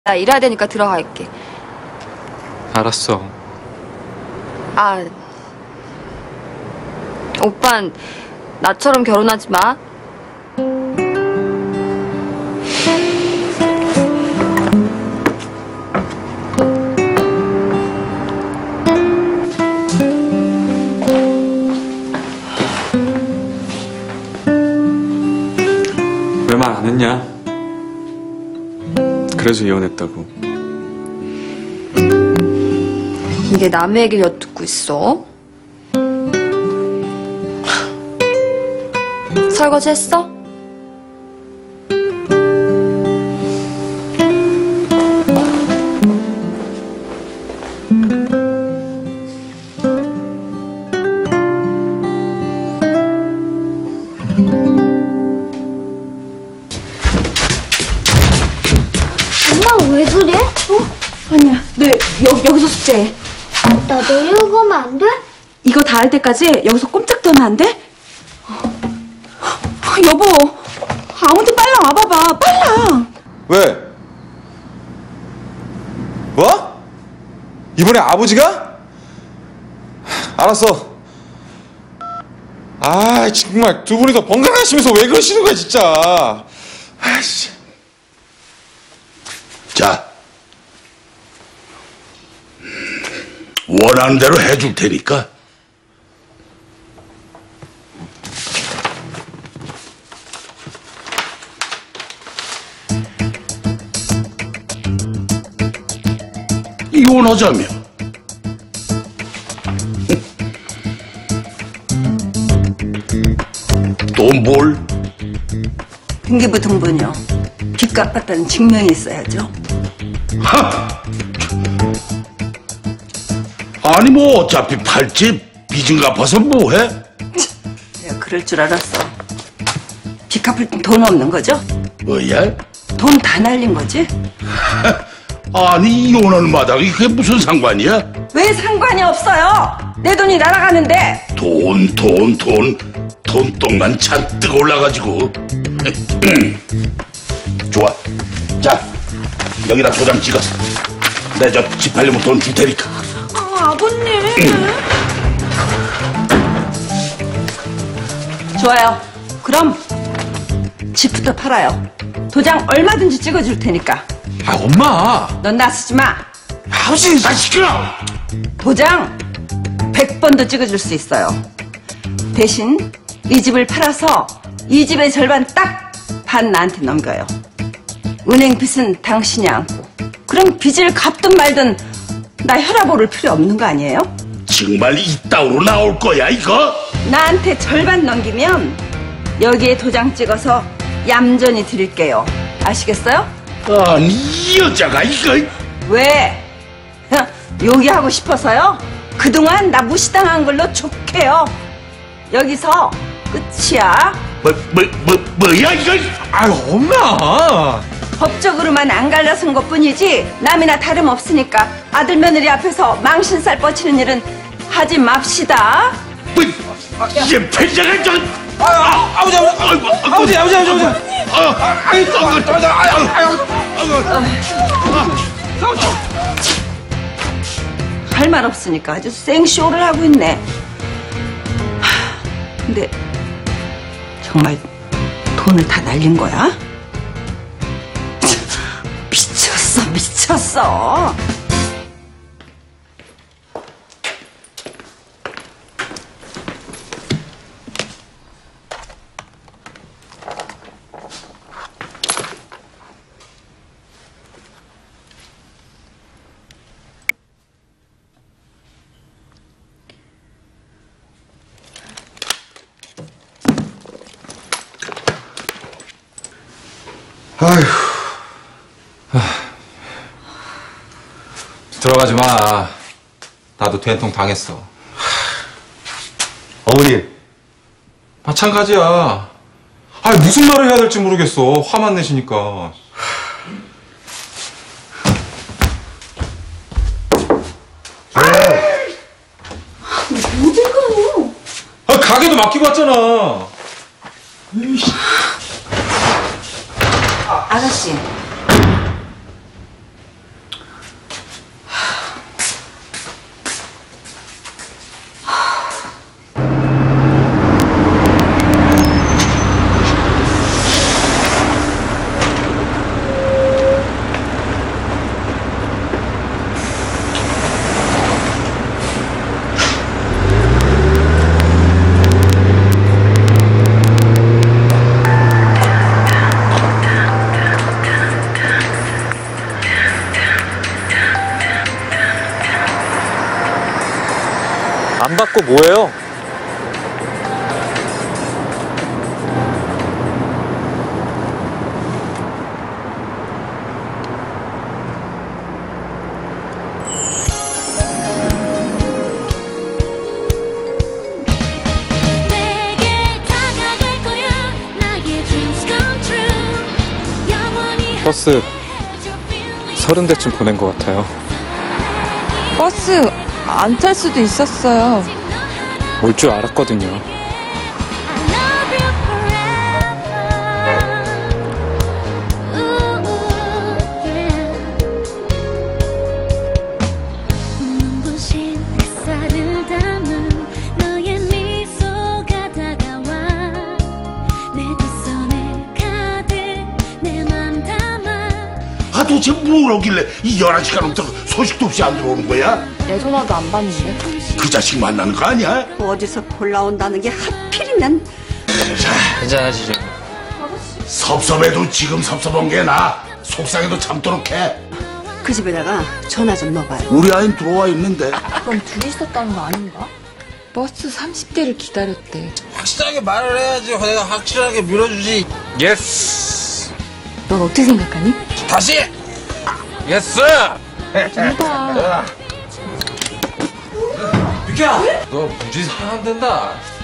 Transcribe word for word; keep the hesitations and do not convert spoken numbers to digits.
나 일해야 되니까 들어갈게. 알았어. 아, 오빤 나처럼 결혼하지 마. 왜 말 안 했냐? 그래서 이혼했다고. 이게 남의 얘기를 엿듣고 있어? 설거지 했어? 엄마 왜 그래? 어? 아니야, 너 여, 여기서 숙제해. 나 내려가면 가면 안 돼? 이거 다 할 때까지 여기서 꼼짝 도 하면 안 돼? 어, 여보, 아무튼 빨랑 와봐봐, 빨랑. 왜? 뭐? 이번에 아버지가? 알았어. 아 정말 두 분이서 번갈아가시면서 왜 그러시는 거야 진짜. 아씨. 자, 원하는 대로 해줄 테니까. 이혼하자며. 또 뭘? 등기부등본이요. 빚 갚았다는 증명이 있어야죠. 하! 아니 뭐 어차피 팔집 빚은 갚아서 뭐해? 내가 그럴 줄 알았어. 빚 갚을 돈 없는 거죠? 뭐야? 돈 다 날린 거지? 아니 이혼하는 마당에 그게 무슨 상관이야? 왜 상관이 없어요? 내 돈이 날아가는데. 돈, 돈, 돈, 돈똥만 잔뜩 올라가지고. 좋아. 자, 여기다 도장 찍었어. 내 저 집 팔려면 돈 줄 테니까. 아, 아버님. 좋아요. 그럼 집부터 팔아요. 도장 얼마든지 찍어줄 테니까. 아 엄마. 넌 나서지 마. 아버지. 아 시끄러. 도장 백 번도 찍어줄 수 있어요. 대신 이 집을 팔아서 이 집의 절반 딱 반 나한테 넘겨요. 은행 빚은 당신이 안고. 그럼 빚을 갚든 말든 나 혈압 오를 필요 없는 거 아니에요? 정말 이따위로 나올 거야 이거? 나한테 절반 넘기면 여기에 도장 찍어서 얌전히 드릴게요. 아시겠어요? 아니 이 여자가 이거. 왜? 요기하고 싶어서요? 그동안 나 무시당한 걸로 족해요. 여기서 끝이야. 뭐, 뭐, 뭐, 뭐야 이거? 아유 엄마. 법적으로만 안 갈라선 것뿐이지 남이나 다름없으니까 아들 며느리 앞에서 망신살 뻗치는 일은 하지 맙시다. 뭐, 이제 편장을 좀. 아, 아버지 아버지 아이고, 아버지 아버지 아버지 아버지. 아, 아이고, 아이고, 아이고. 할 말 없으니까 아주 생쇼를 하고 있네. 하, 근데 정말 돈을 다 날린 거야? 미쳤어, 미쳤어. 아휴. 들어가지 마. 나도 된통 당했어. 어머니. 마찬가지야. 아 무슨 말을 해야 될지 모르겠어. 화만 내시니까. 어딜 가요? 아 가게도 맡기고 왔잖아. 아, 아가씨. 안 받고 뭐해요? 버스 서른 대쯤 보낸 것 같아요. 버스 안 탈 수도 있었어요. 올 줄 알았거든요. 눈부신 햇살을 담은 너의 미소가 다가와 내 두 손에 가득 내 맘 담아. 아 도대체 뭘 오길래 이 열한 시간 넘도록 소식도 없이 안 들어오는 거야? 내 전화도 안 받는데? 그 자식 만나는 거 아니야? 어디서 골라온다는 게 하필이면 괜찮아지죠. 섭섭해도 지금 섭섭한 게 나. 속상해도 참도록 해. 그 집에다가 전화 좀 넣어봐요. 우리 아이는 들어와 있는데. 그럼 둘이 있었다는 거 아닌가? 버스 삼십 대를 기다렸대. 확실하게 말을 해야지 내가 확실하게 밀어주지. 예스. 넌 어떻게 생각하니? 다시 예스. 좀 봐. 비켜. 너 무지 사람 된다.